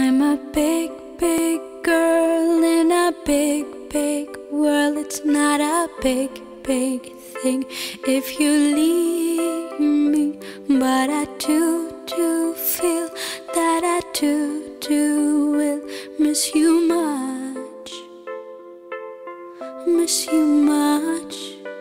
I'm a big, big girl in a big, big world. It's not a big, big thing if you leave me, but I do feel that I do will miss you much, miss you much.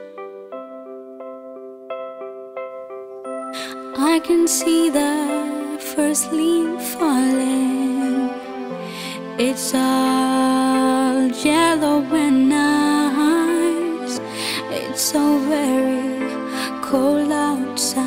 I can see the first leaf falling. It's all yellow and nice. It's so very cold outside,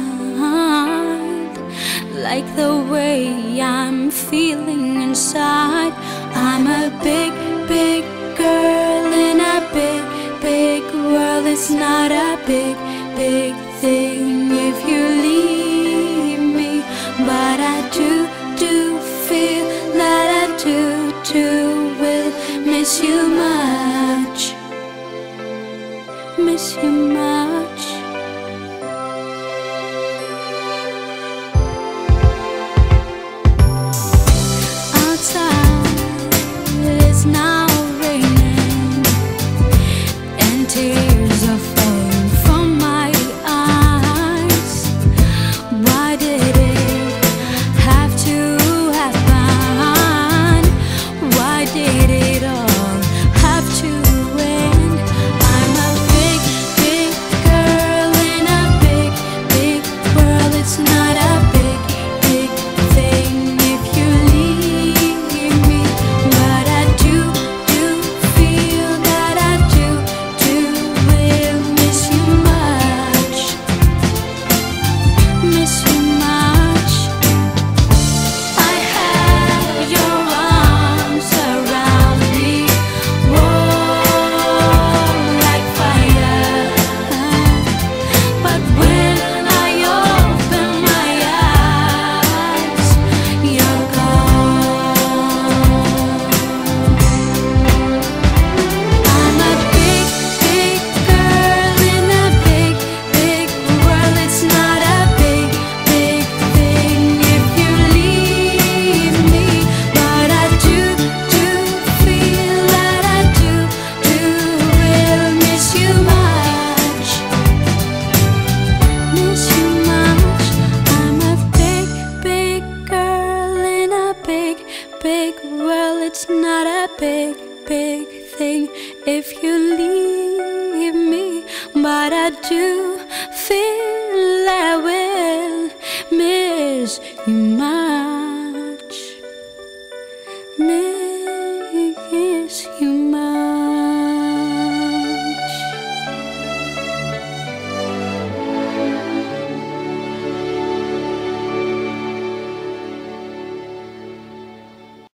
like the way I'm feeling inside. I'm a big, big girl in a big, big world. It's not a big, big thing if you leave me, but I do feel that I do will miss you much, miss you much. Outside it's now raining and tears are falling from my eyes. Why did it have to happen? Why did it all have to end? I'm a big, big girl in a big, big world. It's not a big, big thing if you leave me, but I do feel that I do will miss you much, miss you much. I have your arms around me, warm like fire, but when I open my eyes, you're gone. I'm a big, big girl in a big, big world. It's not a big, big thing if you leave me, but I do feel that I do will miss you much, miss you much. I'm a big, big girl in a big, big world. It's not a big, big thing if you leave me, but I do feel I will miss you much, miss you